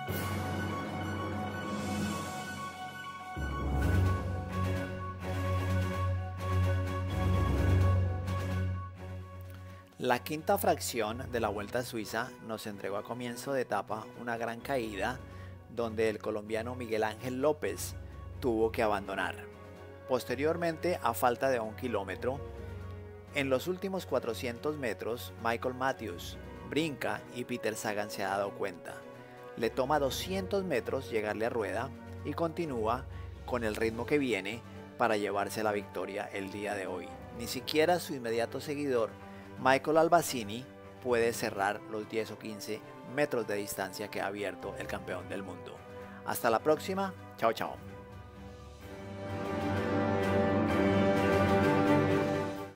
La quinta fracción de la Vuelta a Suiza nos entregó a comienzo de etapa una gran caída donde el colombiano Miguel Ángel López tuvo que abandonar. Posteriormente, a falta de 1 kilómetro, en los últimos 400 metros, Michael Matthews brinca y Peter Sagan se ha dado cuenta. Le toma 200 metros llegarle a rueda y continúa con el ritmo que viene para llevarse la victoria el día de hoy. Ni siquiera su inmediato seguidor, Michael Albacini, puede cerrar los 10 o 15 metros de distancia que ha abierto el campeón del mundo. Hasta la próxima, chao chao.